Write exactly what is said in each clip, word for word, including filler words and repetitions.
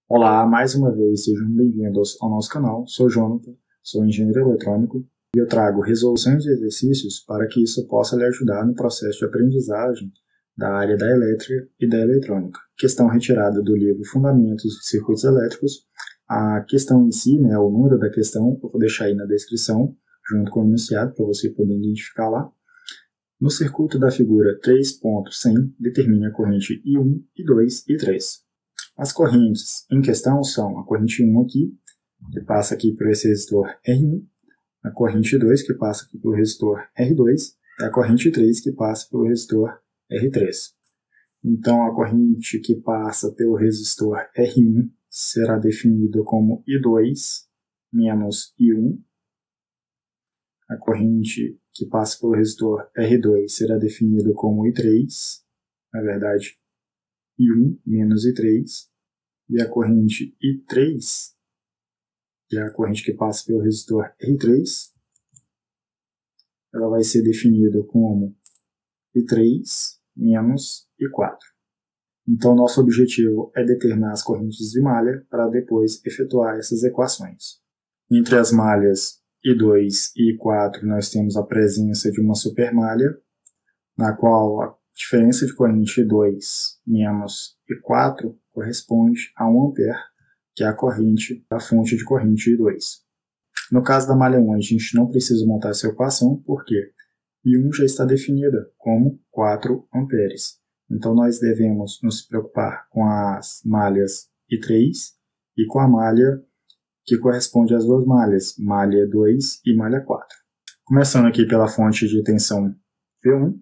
Olá, mais uma vez, sejam bem-vindos ao nosso canal. Sou Jonathan, sou engenheiro eletrônico e eu trago resoluções de exercícios para que isso possa lhe ajudar no processo de aprendizagem da área da elétrica e da eletrônica. Questão retirada do livro Fundamentos de Circuitos Elétricos. A questão em si, né, o número da questão, eu vou deixar aí na descrição, junto com o enunciado, para você poder identificar lá. No circuito da figura três ponto cem, determine a corrente I um, I dois e I três. As correntes em questão são a corrente I um aqui, que passa aqui por esse resistor R um, a corrente dois, que passa aqui pelo resistor R dois, e a corrente três, que passa pelo resistor R três. Então, a corrente que passa pelo resistor R um será definida como I dois menos I um. A corrente que passa pelo resistor R dois será definida como I três, na verdade, I um menos I três, e a corrente I três, que é a corrente que passa pelo resistor R três, ela vai ser definida como I três menos I quatro. Então, nosso objetivo é determinar as correntes de malha para depois efetuar essas equações. Entre as malhas I dois e I quatro, nós temos a presença de uma supermalha, na qual a diferença de corrente I dois menos I quatro corresponde a um ampere, que é a corrente da fonte de corrente I dois. No caso da malha um, a gente não precisa montar essa equação, porque I um já está definida como quatro amperes. Então, nós devemos nos preocupar com as malhas I três e com a malha que corresponde às duas malhas, malha dois e malha quatro. Começando aqui pela fonte de tensão V um,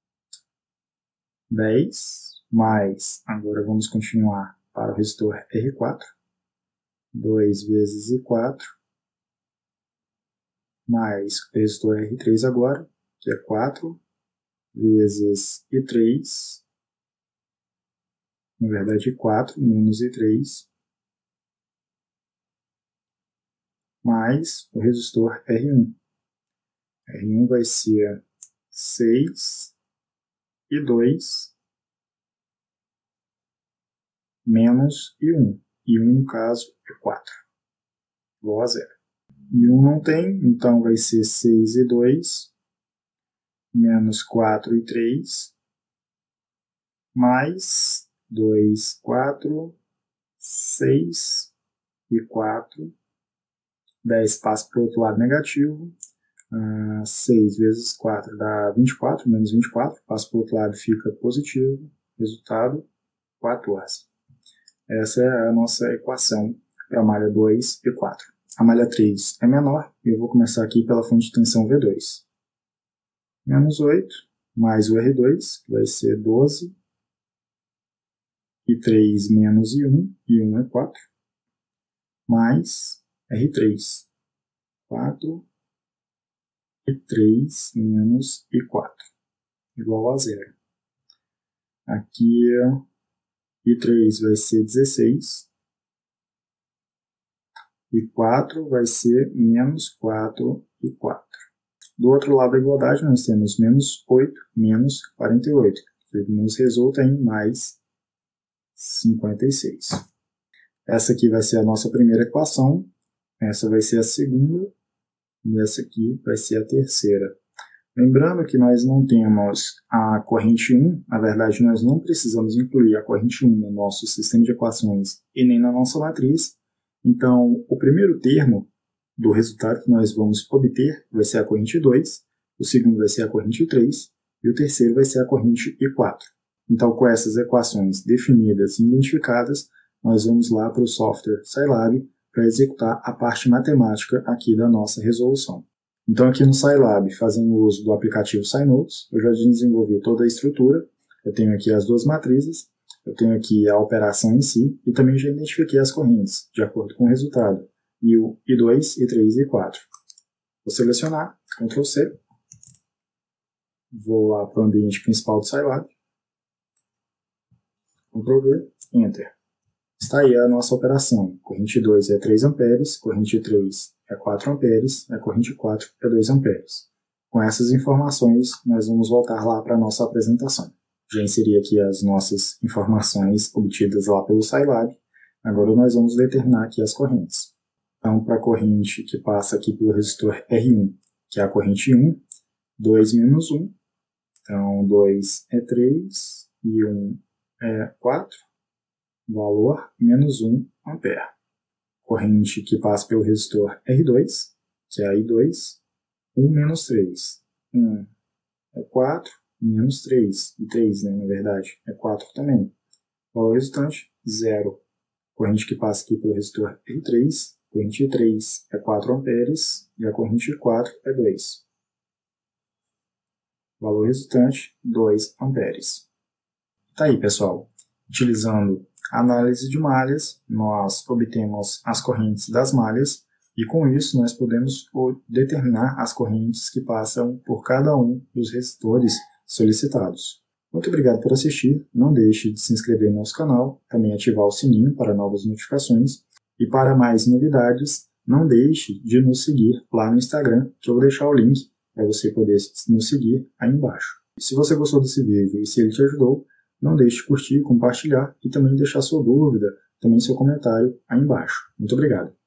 dez, mais, agora vamos continuar para o resistor R quatro, dois vezes I quatro, mais o resistor R três agora, que é quatro, vezes I três, na verdade quatro menos I três, mais o resistor R um. R um vai ser seis I dois menos I um. I um, no caso, é quatro, igual a zero. I um não tem, então vai ser seis I dois menos quatro I três mais dois, quatro, seis e quatro. dez passa para o outro lado negativo. Uh, seis vezes quatro dá vinte e quatro, menos vinte e quatro. Passa para o outro lado, fica positivo. Resultado, quatorze. Essa é a nossa equação para a malha dois e quatro. A malha três é menor, e eu vou começar aqui pela fonte de tensão V dois. Menos oito, mais o R dois, que vai ser doze. I três menos I um, I um é quatro. Mais R três, quatro, I três menos I quatro, igual a zero. Aqui, I três vai ser dezesseis, I quatro vai ser menos quatro I quatro. Do outro lado da igualdade, nós temos menos oito menos quarenta e oito, que nos resulta em mais cinquenta e seis. Essa aqui vai ser a nossa primeira equação. Essa vai ser a segunda, e essa aqui vai ser a terceira. Lembrando que nós não temos a corrente um, na verdade nós não precisamos incluir a corrente um no nosso sistema de equações e nem na nossa matriz. Então, o primeiro termo do resultado que nós vamos obter vai ser a corrente dois, o segundo vai ser a corrente três e o terceiro vai ser a corrente I quatro. Então, com essas equações definidas e identificadas, nós vamos lá para o software Scilab para executar a parte matemática aqui da nossa resolução. Então, aqui no Scilab, fazendo uso do aplicativo SciNotes, eu já desenvolvi toda a estrutura. Eu tenho aqui as duas matrizes, eu tenho aqui a operação em si, e também já identifiquei as correntes, de acordo com o resultado, I um, I dois, I três e I quatro. Vou selecionar, control C, vou lá para o ambiente principal do Scilab, control V, Enter. Está aí a nossa operação. Corrente dois é três amperes, corrente três é quatro amperes, a corrente quatro é dois amperes. Com essas informações, nós vamos voltar lá para a nossa apresentação. Já inseri aqui as nossas informações obtidas lá pelo Scilab Agora nós vamos determinar aqui as correntes. Então, para a corrente que passa aqui pelo resistor R um, que é a corrente um, dois menos um, então dois é três e um é quatro, valor menos um ampere. Corrente que passa pelo resistor R dois, que é a I dois, um menos três, um é quatro, menos três, e três, né, na verdade, é quatro também. Valor resultante, zero. Corrente que passa aqui pelo resistor R três, corrente três é quatro amperes e a corrente quatro é dois. Valor resultante, dois amperes. Tá aí, pessoal. Utilizando a análise de malhas, nós obtemos as correntes das malhas e com isso nós podemos determinar as correntes que passam por cada um dos resistores solicitados. Muito obrigado por assistir, não deixe de se inscrever no nosso canal, também ativar o sininho para novas notificações e para mais novidades, não deixe de nos seguir lá no Instagram, que eu vou deixar o link para você poder nos seguir aí embaixo. E se você gostou desse vídeo e se ele te ajudou, não deixe de curtir, compartilhar e também deixar sua dúvida, também seu comentário aí embaixo. Muito obrigado.